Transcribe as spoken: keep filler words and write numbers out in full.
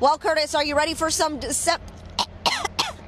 Well, Curtis, are you ready for some Sep-